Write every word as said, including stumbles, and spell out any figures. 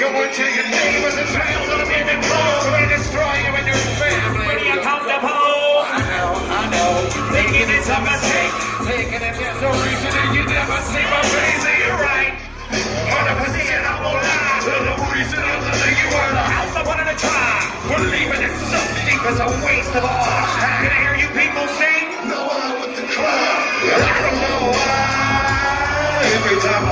going to your neighbors and trails of the living clothes to destroy you and your family. When you're comfortable, I know, I know. Thinking it's a mistake, thinking that there's no reason and you never see my face. You're right. one hundred percent I won't lie. There's no reason other than you were the house I wanted to try. Believing it's so deep is a waste of all. I can hear you people sing. No one with the club. I don't know why. Every time